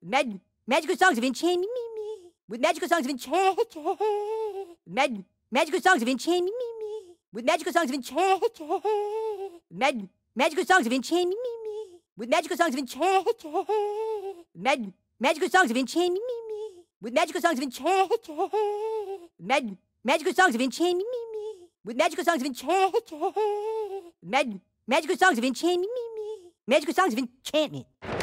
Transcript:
Magical songs of enchantment. With magical songs of enchantment. Magical songs of enchantment. With magical songs of enchantment. Magical songs of enchantment. With magical songs of enchantment. Magical songs of enchantment. With magical songs of enchantment. Magical songs of enchantment. With magical songs of enchantment. Magical songs of enchantment. Magical songs of enchantment.